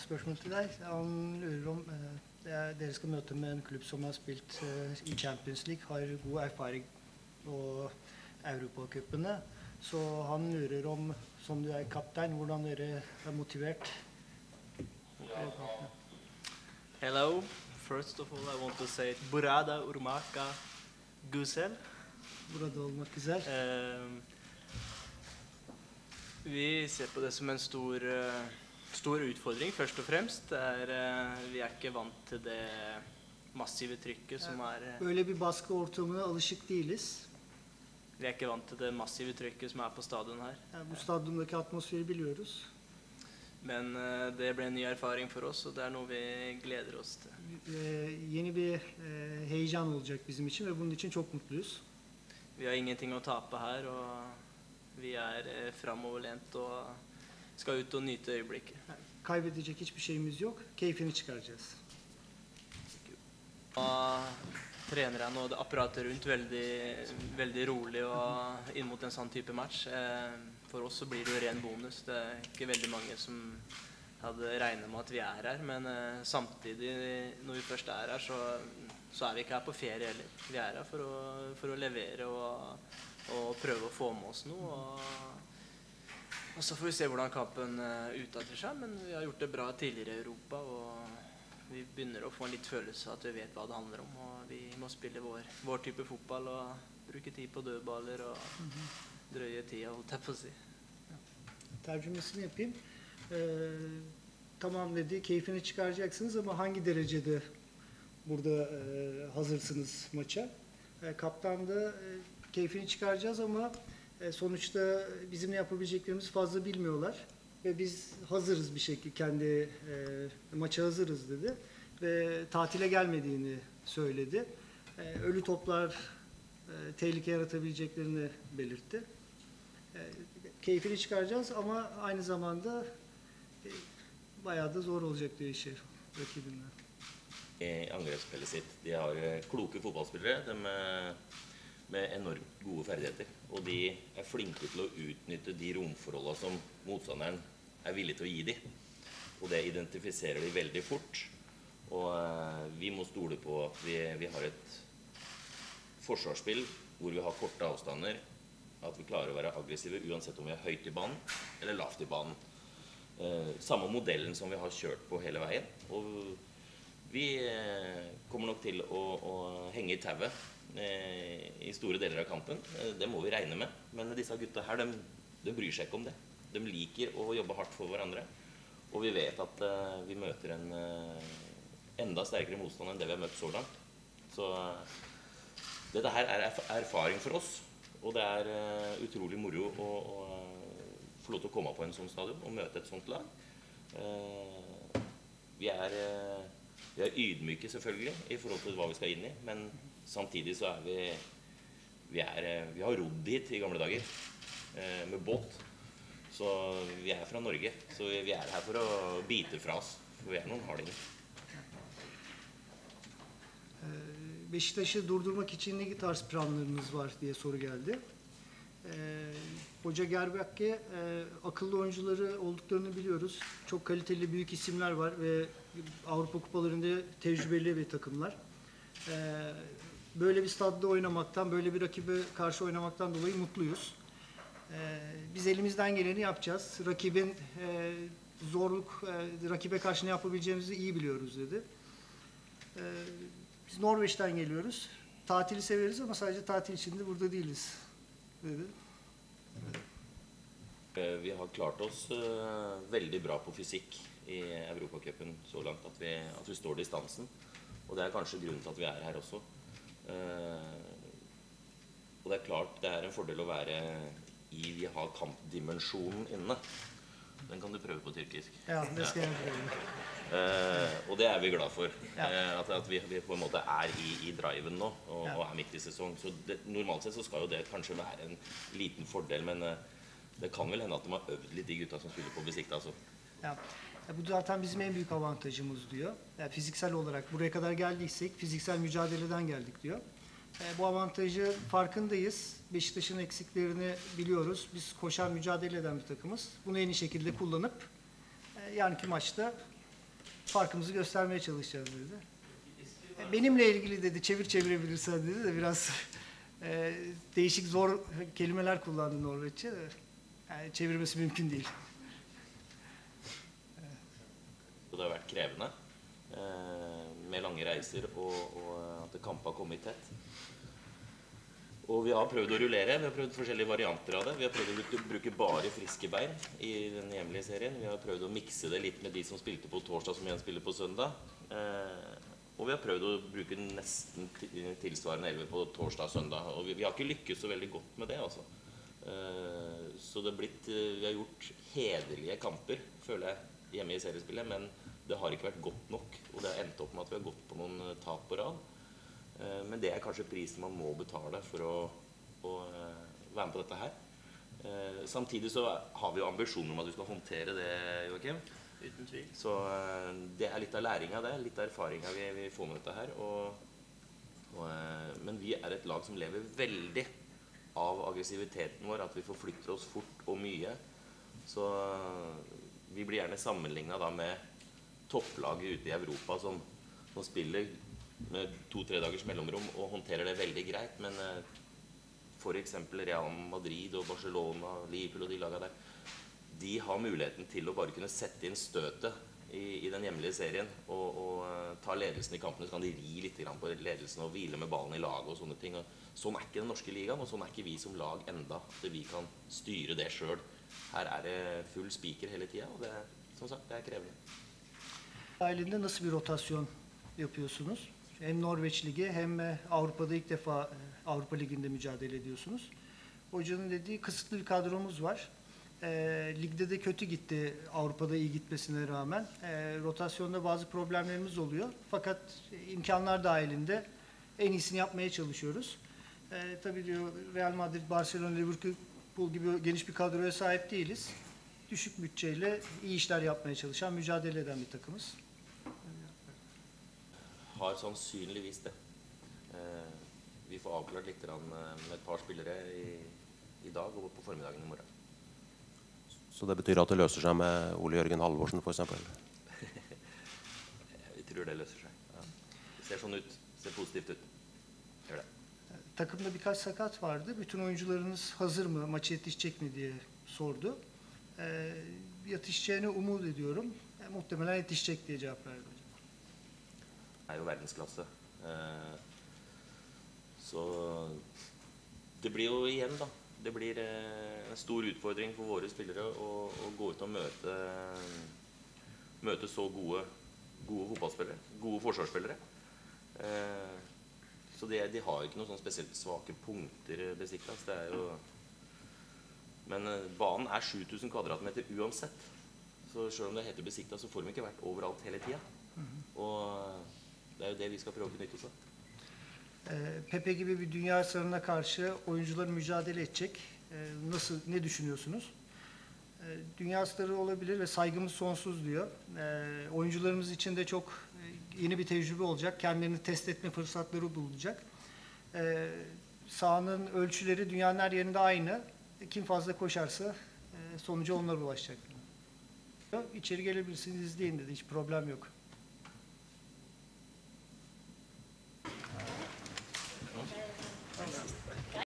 spørsmål til deg. Han lurer om dere skal møte med en klubb som har spilt i Champions League, har god erfaring på Europacupene. Så han lurer om, som du er kaptein, hvordan dere er motivert. Hello. First of all, I want to say Burada Urmaka Güzel. Burada olmak güzel. Vi ser på det som en stor utfordring, først og fremst. Vi er ikke vant til det massive trykket som Böyle bir baskı ortamına alışık değiliz. Vi er ikke vant til det massive trykket som på stadion her. Bu stadyumdaki atmosferi biliyoruz. Men det ble en ny erfaring for oss, og det noe vi gleder oss til. Yeni bir heyecan olacak bizim için ve bunun için çok mutluyuz. Vi har ingenting å tape her, og vi framoverlent og skal ut og nyte øyeblikket. Kaybedecek hiçbir şeyimiz yok. Keyfini çıkaracağız. Trenerne og det apparatet rundt veldig rolig og inn mot en sånn type match. For oss så blir det jo ren bonus. Det ikke veldig mange som hadde regnet med at vi her, men samtidig når vi først her, så vi ikke her på ferie heller. Vi her for å levere og prøve å få med oss noe. Og så får vi se hvordan kampen utarter seg, men vi har gjort det bra tidligere i Europa, og vi begynner å få en litt følelse av at vi vet hva det handler om, og vi må spille vår type fotball og bruke tid på dødballer og drøye tida, holdt jeg på å si. Tercümesini yapayım. Tamam dedi, keyfini çıkaracaksınız ama hangi derecede burada hazırsınız maça? Kaptan da keyfini çıkaracağız ama sonuçta bizim ne yapabileceklerimizi fazla bilmiyorlar. Ve biz hazırız bir şekilde, kendi maça hazırız dedi. Ve tatile gelmediğini söyledi. Ölü toplar tehlike yaratabileceklerini belirtti. Keyfini çıkaracağız ama aynı zamanda bayağı da zor olacak diyor işi rakibinle. Angrepsspillet sitt. De har kloke fotballspillere med enormt gode ferdigheter. Og de flinke til å utnytte de romforholdene som motstanderen villig til å gi dem. Og det identifiserer de veldig fort. Og vi må stole på at vi har et forsvarsspill hvor vi har korte avstander, at vi klarer å være aggressive uansett om vi høyt i banen eller lavt i banen. Samme modellen som vi har kjørt på hele veien. Og vi kommer nok til å henge i tauet i store deler av kampen. Det må vi regne med. Men disse gutta her, de bryr seg ikke om det. De liker å jobbe hardt for hverandre. Og vi vet at vi møter en enda sterkere motstand enn det vi har møtt så langt. Så dette her erfaring for oss. Og det utrolig moro å få lov til å komme på en sånn stadion og møte et sånt lag. Vi er ydmyke selvfølgelig i forhold til hva vi skal inn i, men samtidig så vi har rodd hit i gamle dager med båt. Så vi fra Norge, så vi her for å bite fra oss, for vi noen hardinger. Beşiktaş'ı durdurmak için ne tarz planlarınız var diye soru geldi. Hoca Gerbakke akıllı oyuncuları olduklarını biliyoruz. Çok kaliteli büyük isimler var ve Avrupa kupalarında tecrübeli bir takımlar. Böyle bir stadda oynamaktan, böyle bir rakibe karşı oynamaktan dolayı mutluyuz. Biz elimizden geleni yapacağız. Rakibin rakibe karşı ne yapabileceğimizi iyi biliyoruz dedi. Biz Norveç'ten geliyoruz. Tatili severiz ama sadece tatil için de burada değiliz dedi. Vi har klart oss veldig bra på fysikk i Europacupen så langt at vi står distansen. Og det kanskje grunnen til at vi her også. Og det klart det en fordel å være vi har kampdimensjonen inne. Den kan du prøve på tyrkisk. Ja, det skal jeg prøve. Og det vi glad for. At vi på en måte i driven nå, og midt i sesong. Så normalt sett så skal jo det kanskje være en liten fordel, men det kan vel hende at de har øvd litt de gutta som spiller på Besiktas. Ja. Bu zaten bizim en büyük avantajımız diyor. Yani fiziksel olarak buraya kadar geldiysek fiziksel mücadeleden geldik diyor. Bu avantajı farkındayız. Beşiktaş'ın eksiklerini biliyoruz. Biz koşan mücadele eden bir takımız. Bunu en iyi şekilde kullanıp yarınki maçta farkımızı göstermeye çalışacağız dedi. Benimle ilgili dedi, çevirebilirsen dedi de biraz değişik zor kelimeler kullandı Norveççe de. Yani çevirmesi mümkün değil. Og det har vært krevende med lange reiser og at kampen har kommet tett. Og vi har prøvd å rullere. Vi har prøvd forskjellige varianter av det. Vi har prøvd å bruke bare friske bein i den hjemlige serien. Vi har prøvd å mikse det litt med de som spilte på torsdag, som igjen spiller på søndag. Og vi har prøvd å bruke nesten tilsvarende 11 på torsdag og søndag. Og vi har ikke lykkes så veldig godt med det, altså. Så det vi har gjort hederlige kamper, føler jeg, hjemme i seriespillet, men det har ikke vært godt nok. Og det har endt opp med at vi har gått på noen tap på rad. Men det er kanskje prisen man må betale for å være med på dette her. Samtidig så har vi jo ambisjoner om at vi skal håndtere det, Joakim. Uten tvil. Så det er litt av læringen av det, litt av erfaringen vi får med dette her. Men vi er et lag som lever veldig av aggressiviteten vår, at vi forflytter oss fort og mye. Så vi blir gjerne sammenlignet da med topplaget ute i Europa som spiller med 2-3 dagers mellomrom og håndterer det veldig greit, men for eksempel Real Madrid og Barcelona, Liverpool og de lagene der, de har muligheten til å bare kunne sette inn støtet i den hjemlige serien og ta ledelsen i kampene, så kan de ri litt på ledelsen og hvile med ballen i laget og sånne ting. Og sånn er ikke den norske ligaen, og sånn er ikke vi som lag enda, at vi kan styre det selv. Her er det full spiker hele tiden, og det, som sagt, det er krevende. Dahilinde nasıl bir rotasyon yapıyorsunuz? Hem Norveç Ligi hem Avrupa'da ilk defa Avrupa Ligi'nde mücadele ediyorsunuz. Hocanın dediği kısıtlı bir kadromuz var. Ligde de kötü gitti Avrupa'da iyi gitmesine rağmen. Rotasyonda bazı problemlerimiz oluyor. Fakat imkanlar dahilinde en iyisini yapmaya çalışıyoruz. Tabii diyor Real Madrid, Barcelona, Liverpool gibi geniş bir kadroya sahip değiliz. Düşük bütçeyle iyi işler yapmaya çalışan, mücadele eden bir takımız. Har sannsynligvis det. Vi får avklart litt med et par spillere i dag og på formiddagen i morgen. Så det betyr at det løser seg med Ole Jørgen Halvorsen for eksempel? Vi tror det løser seg. Ja. Det ser sånn ut. Det ser positivt ut. Gjør det. Takımda birkaç sakat vardı. Bütün oyuncularınız hazır mı, maça yetişecek mi diye sordu. Yetişeceğine umut ediyorum. Muhtemelen yetişecek diye cevap verdi. Er jo verdensklasse. Så det blir jo igjen da, det blir en stor utfordring for våre spillere å gå ut og møte så gode fotballspillere, gode forsvarsspillere. Så de har ikke noen sånn spesielt svake punkter Besiktas. Det er jo, men banen er 7000 kvadratmeter uansett. Så selv om det heter Besiktas, så får de ikke vært overalt hele tiden. Og det er jo det vi skal prøve å benytte oss av. Pepe gibi bir dünya starına karşı oyuncular mücadele edecek. Ne düşünüyorsunuz? Dünya starı olabilir ve saygımız sonsuz diyor. Oyuncularımız için de çok yeni bir tecrübe olacak. Kendilerini test etme fırsatları bulacak. Sahanın ölçüleri dünyanın her yerinde aynı. Kim fazla koşarsa sonuca onlar ulaşacak. İçeri gelebilirsiniz, izleyin dedi. Hiç problem yok.